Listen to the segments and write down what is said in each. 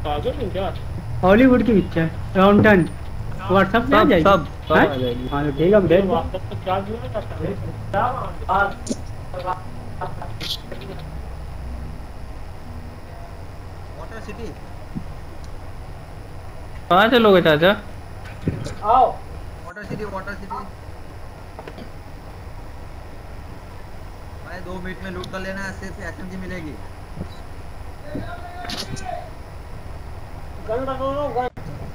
पागल हो क्या? हॉलीवुड की पिक्चर राउंटन व्हाट्सएप में आ सब जाएगी। सब सब हाँ आ जाएगी। हाँ, तो ठीक है, हम ये भेज दो। व्हाट्सएप पे चार्ज नहीं करता है क्या? Water city. कहाँ चलोगे चाचा? आओ। Water city water city. भाई 2 मिनट में लूट कर लेना, सिर्फ एसएमजी मिलेगी। गन रखो लो गन।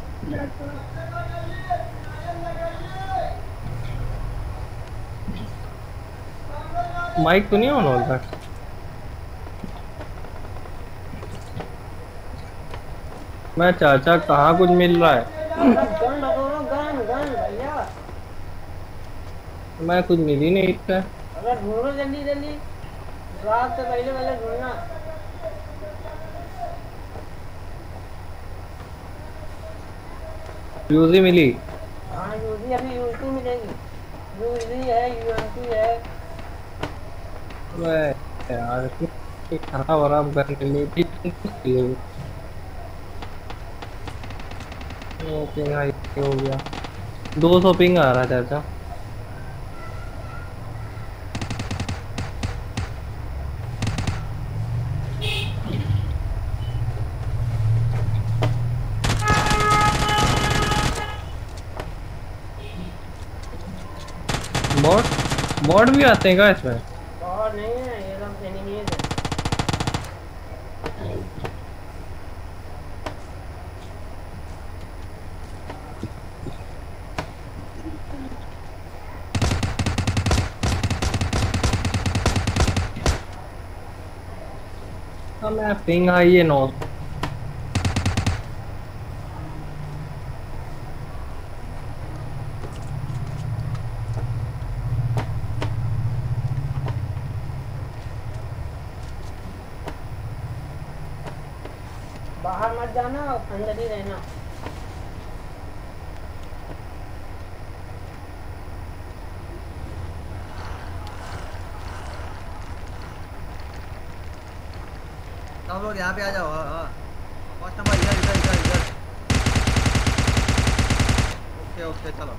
माइक तो नहीं ऑन होता? मैं चाचा कहाँ कुछ मिल रहा है? गन रखो लो गन गन भैया। मैं कुछ मिल ही नहीं इसका। अगर ढूंढो जल्दी जल्दी, रात से पहले पहले ढूंढना। यूजी मिली। हाँ यूजी अभी यूजी मिलेगी। यूजी है यूएमपी है। मैं यार खराब आराम करने में भी मुश्किल है। ओके भाई हो गया। 200 पिंग आ रहा है चाचा। मॉड मॉड भी आते हैं क्या इसमें? बहुत नहीं है ये सब एनिमीज है। हाँ मैं पिंग आई है 9। बाहर मत जाना, अंदर ही रहना। सब लोग यहाँ पे आ जाओ। हाँ हाँ, फर्स्ट नंबर इधर इधर इधर इधर। ओके ओके चलो।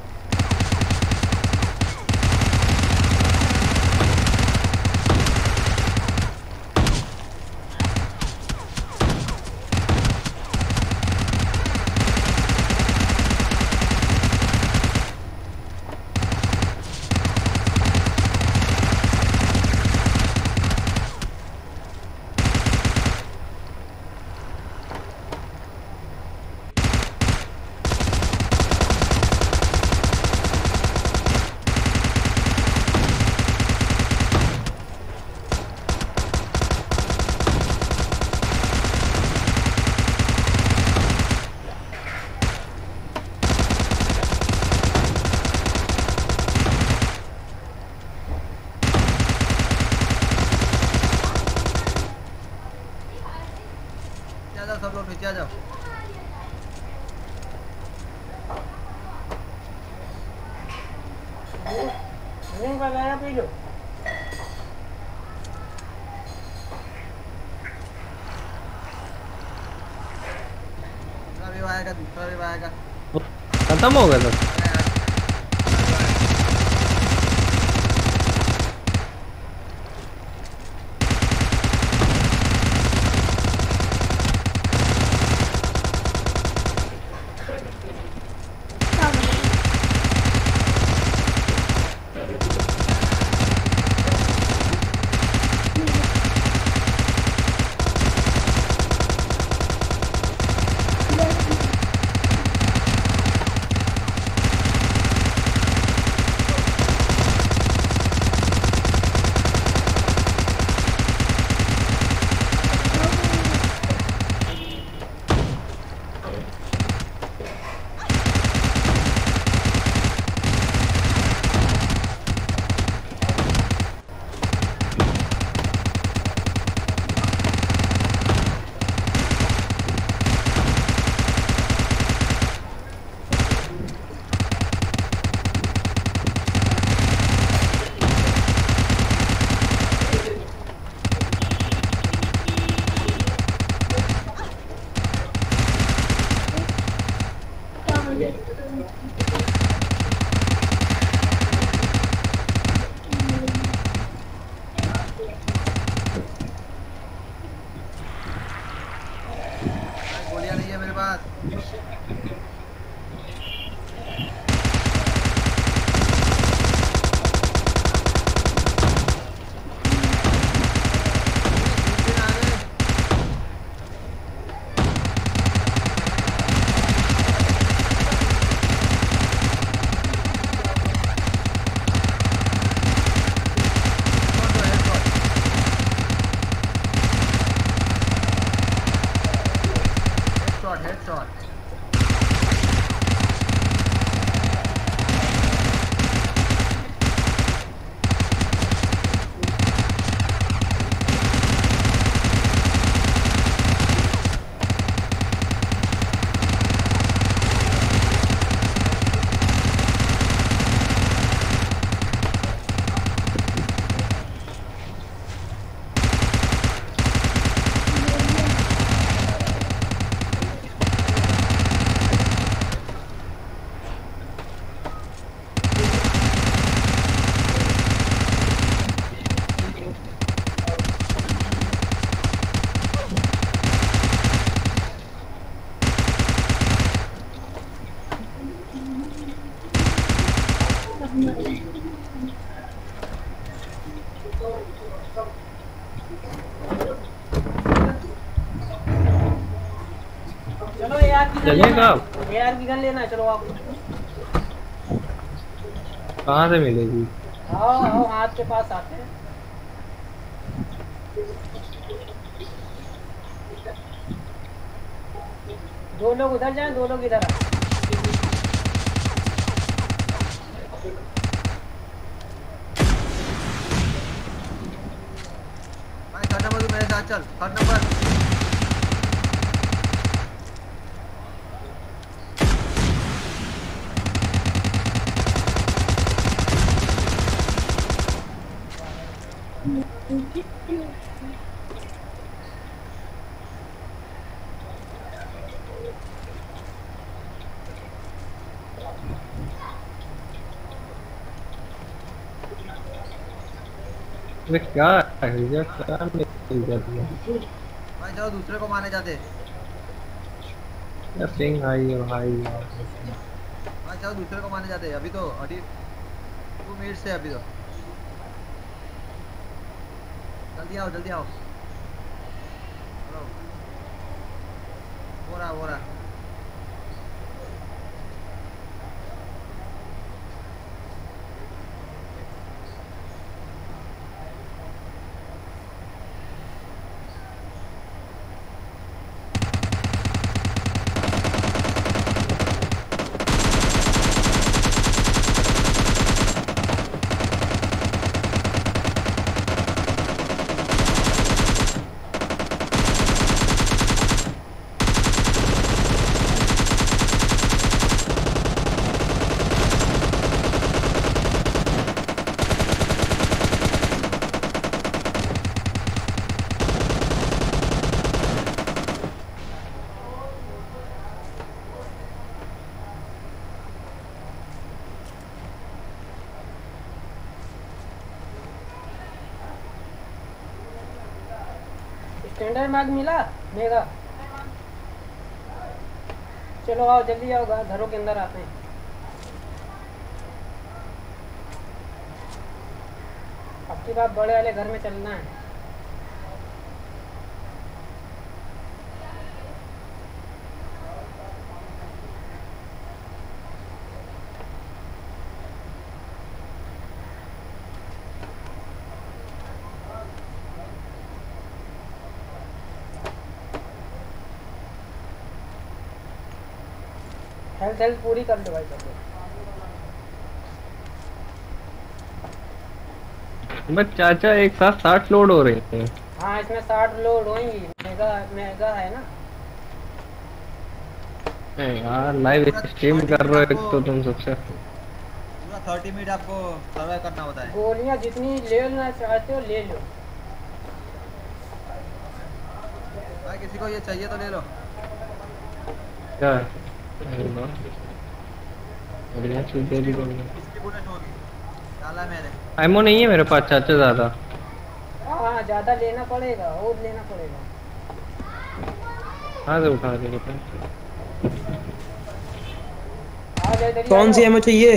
नीचे आ जाओ, सब लोग नीचे आ जाओ। ड्रिंक वगैरह पी लो। दूसरा भी आएगा, दूसरा भी आएगा। खत्म हो गया सब। अरे यार, भाई गोलियां नहीं है मेरे पास। दूसरे आ गए। Headshot headshot. चलो यार की गन चलेगा? लेना, यार की गन लेना, चलो आप। कहाँ से मिलेगी? आओ आओ, हाथ के पास आते हैं। दो लोग उधर जाएं, दो लोग इधर आए। भाई थर्ड नंबर तू मेरे साथ चल। थर्ड नंबर अबे क्या है ये? क्या मिल जाती है? भाई चलो दूसरे को मारने जाते। क्या पिंग आई है भाई? भाई चलो दूसरे को मारने जाते। अभी तो अभी 2 मिनट से अभी तो। जल्दी आओ जल्दी आओ। चलो हो रहा हो रहा। स्टैंडर्ड मार्क मिला मेगा। चलो आओ जल्दी आओ, घरों के अंदर आते हैं। अब की बात बड़े वाले घर में चलना है। हेल्थ हेल्थ पूरी कर लो भाई सब लोग। बस चाचा एक साथ 60 लोड हो रहे हैं। हाँ इसमें 60 लोड होंगी। मेगा मेगा है ना। यार लाइव स्ट्रीम कर रहे हो तो तुम सबसे। पूरा 30 मिनट आपको सर्वाइव करना होता है। गोलियां जितनी लेना चाहते हो ले लो। भाई किसी को ये चाहिए तो ले लो। क्या? बढ़िया चीज दे दी तुमने। इसकी बुलेट होगी, डाला मैंने। एमओ नहीं है मेरे पास चाचा ज्यादा। हाँ ज़्यादा लेना पड़ेगा और लेना पड़ेगा। कहाँ से उठा देंगे तुम? आ जाओ इधर ही कौन आ सी जाओ। एमओ चाहिए?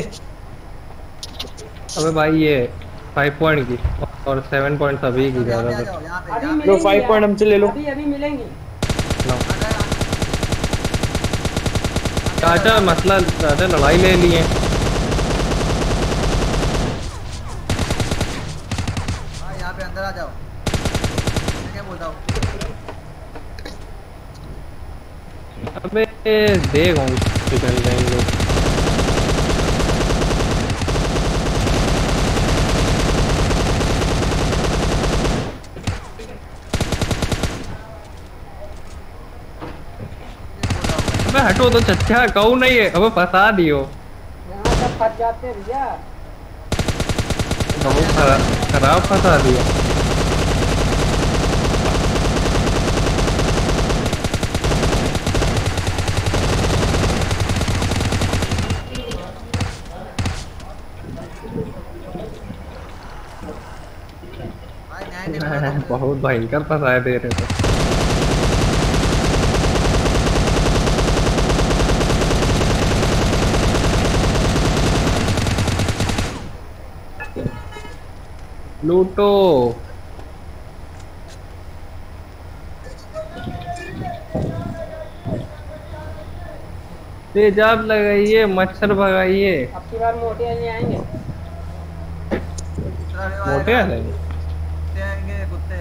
अबे भाई ये 5 पॉइंट की और 7 पॉइंट अभी की सब यहाँ पे ज्यादा आ तो। जाओ, यहाँ पे अभी यहाँ पे। लो मिलेंगी 5 यार, पॉइंट हमसे ले लो। अभी अभी मिलेंगी। लो। आ जाओ, यहाँ पे आ चाचा जाओ। मसला चाचा लड़ाई ले लिए। हाँ यहाँ पे अंदर आ जाओ, मैं क्या बोलता हूँ। अबे देख हम निकल जाएंगे। अबे हटो तो चच्चा कहूँ नहीं है। अबे फंसा दियो। यहाँ सब फंस जाते हैं भैया। बहुत खराब फंसा दिया। भाई न्याय नहीं मिला तुमको। बहुत भयंकर फंसाए दे रहे थे। लूटो। तेजाब लगाइए, मच्छर भगाइए। अब की बार मोटे नहीं आएंगे। दूसरा वेव मोटे आएगा, आ जाएंगे। कुत्ते आएंगे, कुत्ते।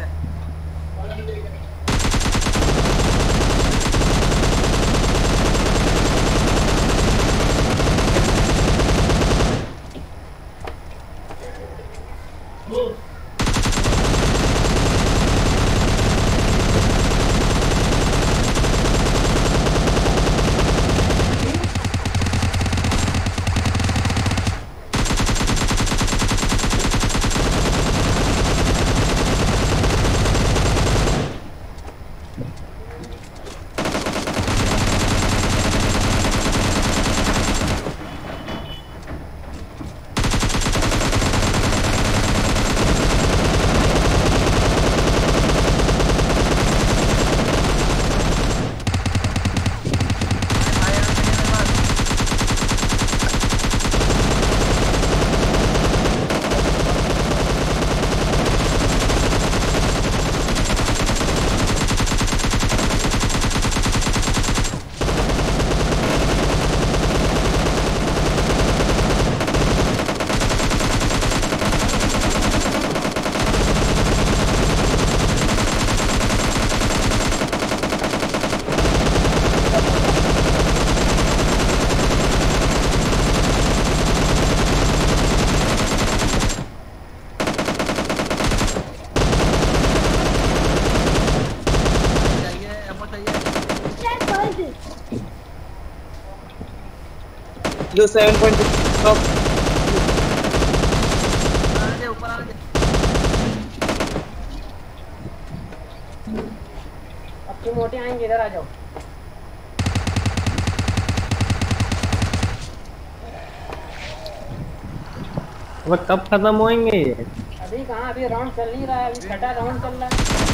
चाहिए, एमओ चाहिए। जो 7 पॉइंट टॉप। आने दे, ऊपर आने दे। अब की मोटे आएंगे, इधर आ जाओ। अब कब खत्म होएंगे ये? अभी कहाँ, अभी राउंड चल ही रहा है, अभी छठा राउंड चल रहा है।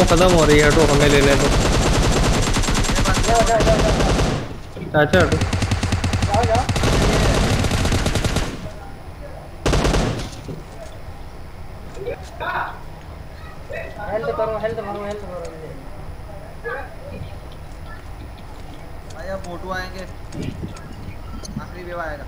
एमो खत्म हो रही है, हटो हमें लेने दो। मेरे पास जाओ जाओ जाओ जाओ जाओ चाचा हटो। जाओ जाओ। हेल्थ करो हेल्थ भरो हेल्थ भरो। भाई अब मोटू आएंगे, आखिरी वेव आएगा।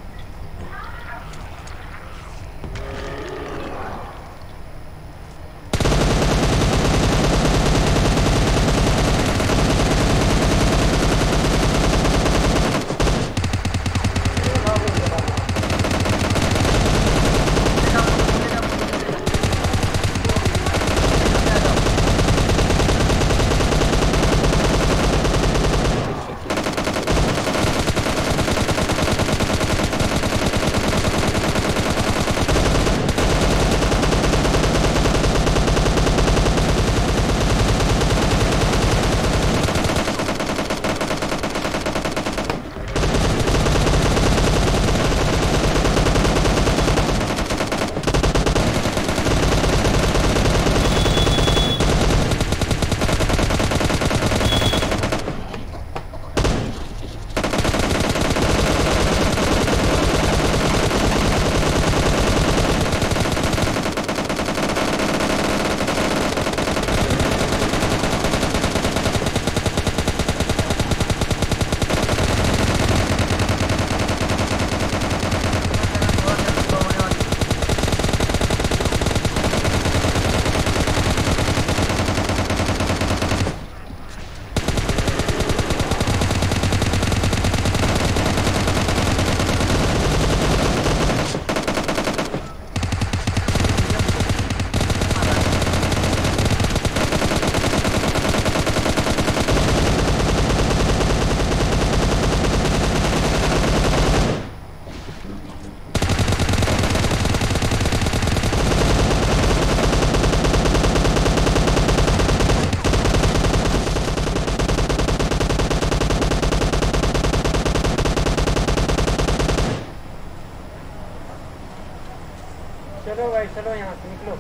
चलो भाई चलो यहाँ से निकलो।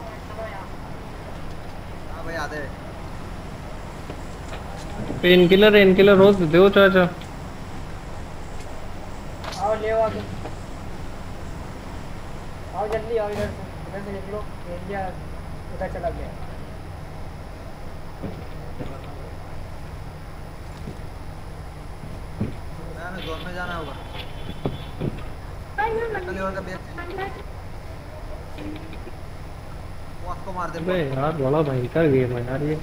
हाँ भाई आते हैं। पेन किलर रोज दो चाचा। आओ ले आओ आगे। आओ जल्दी आओ, इधर से निकलो। एरिया उधर चला गया। हमें जोन में जाना होगा। लेवल का बेस वो आपको मार दे। अबे यार बड़ा भयंकर गेम है यार ये।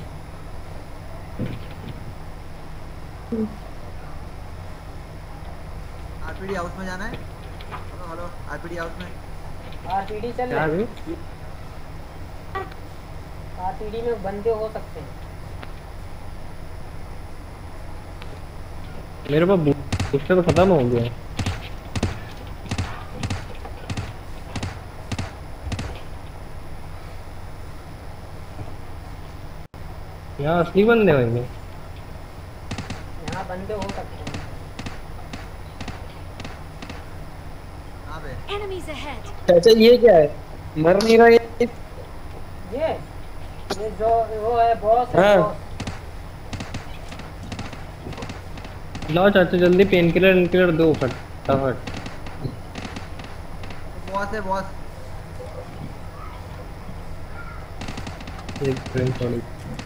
आरपीडी हाउस में जाना है। हेलो हेलो आरपीडी हाउस में। आरपीडी चल क्या रहा है। भी आरपीडी में बंदे हो सकते हैं। मेरे पास बूस्टर तो खत्म हो गया। यहाँ असली बंदे होंगे। यहाँ बंदे हो सकते हैं। हाँ बे Enemies ahead. चाचा ये क्या है, मर नहीं रहा ये? ये जो वो है बॉस है हाँ। बॉस। लाओ चाचा जल्दी पेन किलर दो फटाफट। बॉस है बॉस। एक फ्रेंड सॉरी।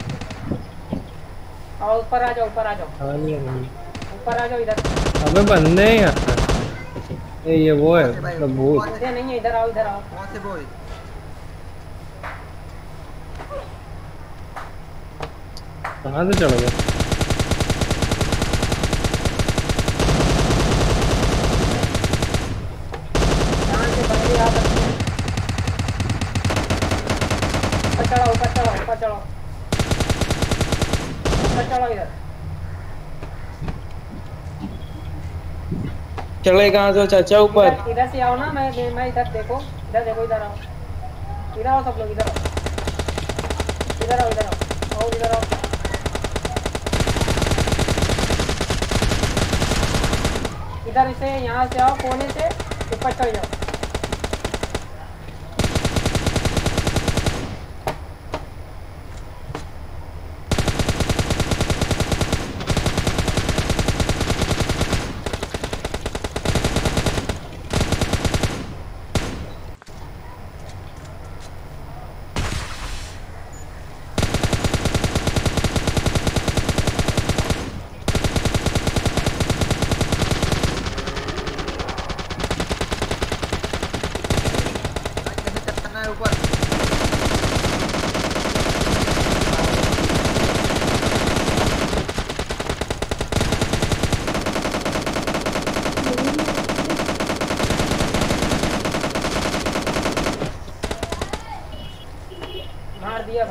आओ ऊपर आ जाओ ऊपर आ जाओ हाँ नहीं है नहीं। ऊपर आ जाओ इधर। अबे बंदे हैं यार। ये वो है मतलब भूत। बंदे नहीं है, इधर आओ इधर आओ। बॉस है बॉय। कहाँ से चढ़ गए? यहाँ से बंदे आ सकते हैं। ऊपर चढ़ाओ ऊपर चढ़ाओ ऊपर चढ़ाओ ऊपर चढ़ाओ इधर। चढ़े कहाँ से चाचा ऊपर? इधर से आओ ना। मैं इधर देखो इधर आओ। इधर आओ सब लोग इधर आओ इधर आओ इधर आओ और इधर आओ। इधर से यहाँ से आओ कोने से ऊपर चढ़ जाओ।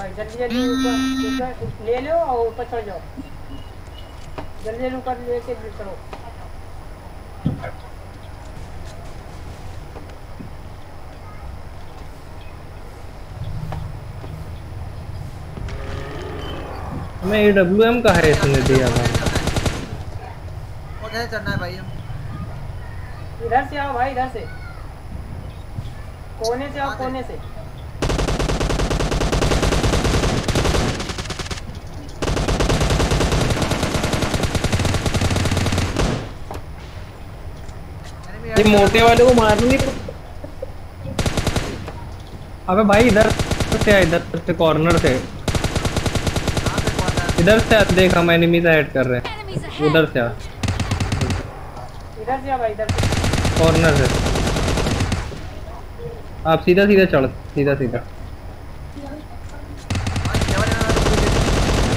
भाई जल्दी जल्दी ऊपर ले लो और ऊपर चढ़ जाओ। जल्दी जल्दी ऊपर लेके चलो। हमें AWM का है इसने दिया था। और कैसे चढ़ना है भाई हम? इधर से आओ भाई, इधर से कोने से आओ, कोने से। ये मोटे वाले को मारनी है। अबे भाई इधर से कॉर्नर से कहाँ पे कौन है? इधर से देख, हम एनिमीज ऐड कर रहे हैं। Enemies ahead! उधर से आ, इधर से आओ भाई, इधर से। कॉर्नर से आप सीधा सीधा चढ़, सीधा सीधा। भाई केवल यहाँ पे कोई देखो।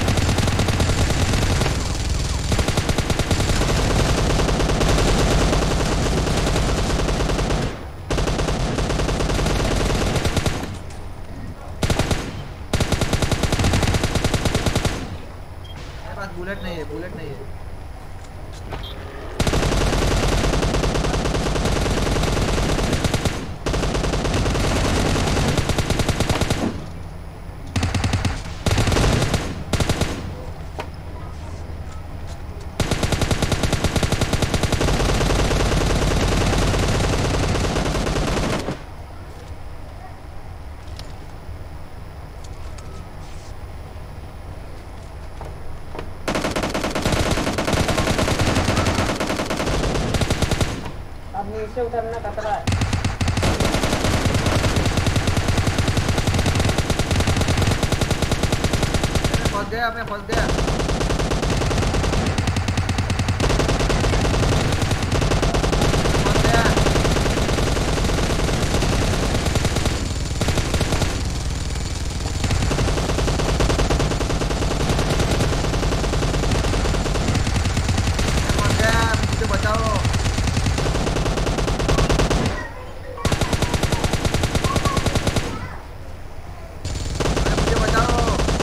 मेरे पास बुलेट नहीं है, बुलेट नहीं है। अब नीचे उतरना खतरा है। मैं फंस गया। फंस गया। मैं फंस गया, मुझे बचाओ। मुझे बचाओ।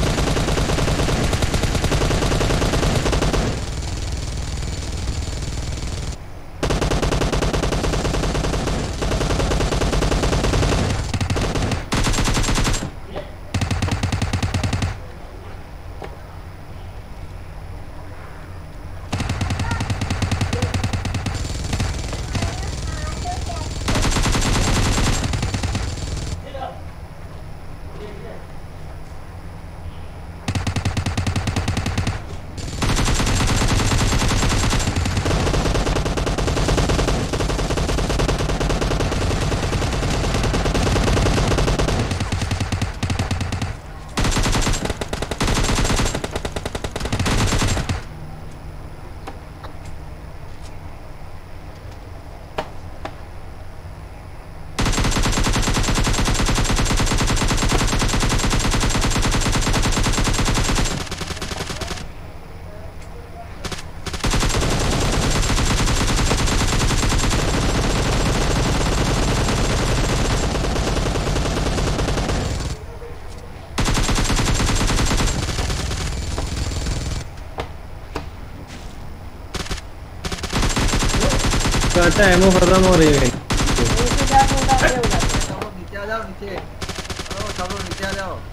चाचा एमओ खत्म हो रही है। नीचे जाके उतार ले उधर। सब लोग नीचे आ जाओ, नीचे। चलो सब लोग नीचे आ जाओ।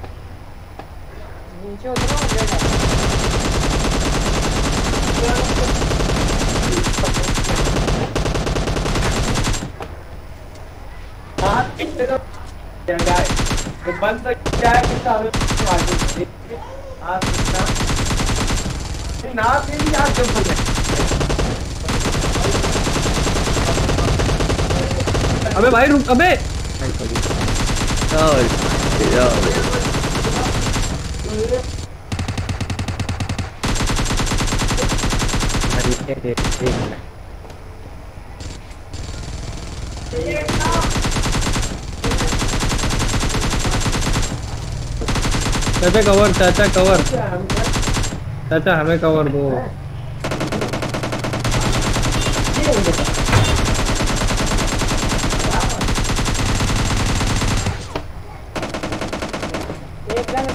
नीचे उतरो, ले जाओ। बंद तक क्या है कि सारे ना तेरी याद जब हो जाए। अबे भाई रुक, अबे चाचा कवर, चाचा कवर, चाचा हमें कवर दो। एक जन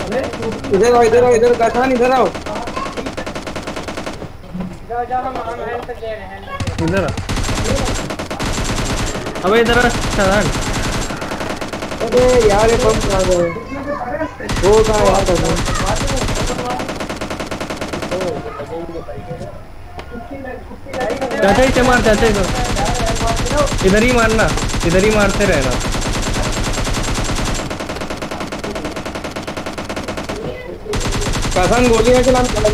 इधर आओ इधर आओ इधर कसान इधर आओ। जाओ जाओ हम हैंड तक दे रहे हैं इधर आ। अबे इधर आ शादान। अरे यार ये पंप कहाँ गए? वो कहाँ यार कसान? चाचा ही से मार, चाचा ही से। इधर ही मारना, इधर ही मारते रहना। कसान गोलियां चलान चला।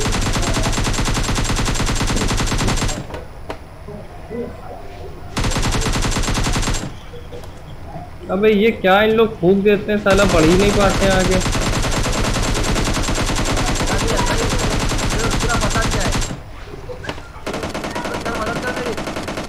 अबे ये क्या इन लोग फूक देते हैं, साला बढ़ ही नहीं पाते हैं आगे। पूरा बता दिया है। मदद कर मेरी।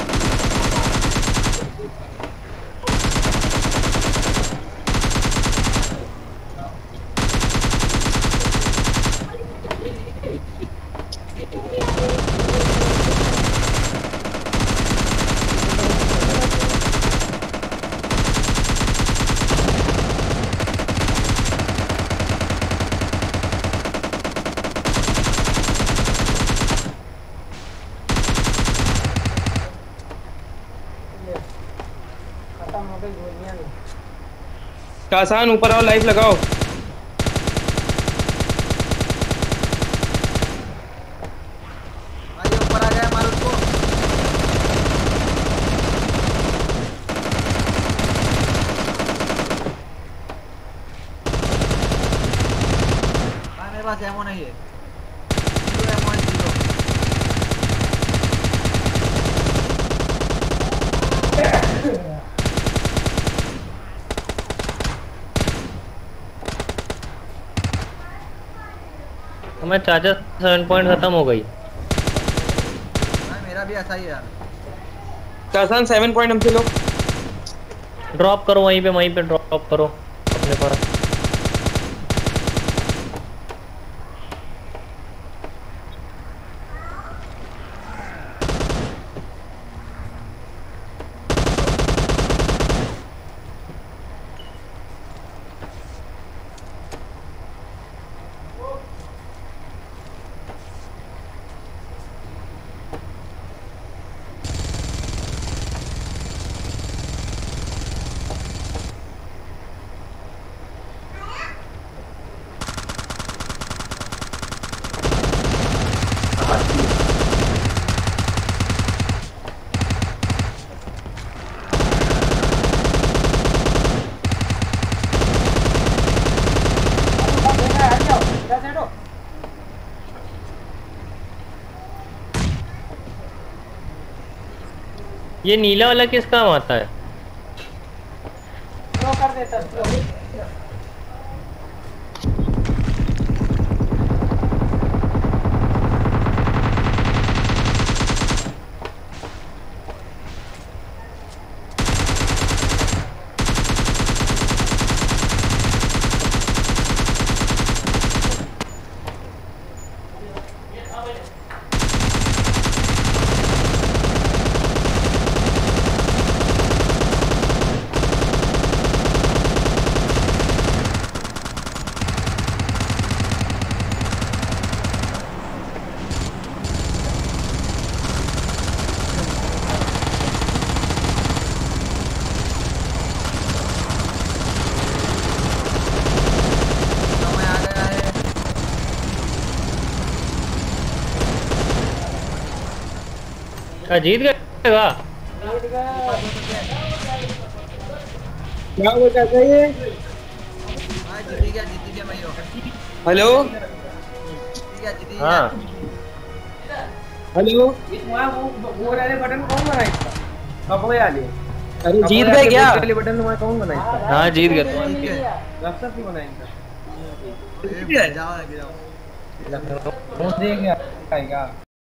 खत्म हो गई गोलियां भी। कसान ऊपर आओ, लाइव लगाओ। भाई ऊपर आ गया, मार उसको। भाई मेरे पास एमो नहीं है। जीरो एमो है, जीरो। हमारे चाचा 7 पॉइंट खत्म हो गई। भाई मेरा भी ऐसा ही है यार। कसान 7 पॉइंट हमसे लो। ड्रॉप करो वहीं पे ड्रॉप करो अपने पास। ये नीला वाला किस काम आता है? स्लो कर देता स्लो। समय आ गया है। क्या जीत गएगा? जीत गए। क्या वो चाचा ये? भाई जीती गया मैं यो। हेलो जीती गया। हाँ हेलो। बटन कौन बनाया? कपड़े आले अरे जीत गए क्या? बटन तुम्हारा कौन बनाया? हाँ जीत गए। जीत गए। रास्ता क्यों बनाया इनका? जाओ लखनऊ से क्या?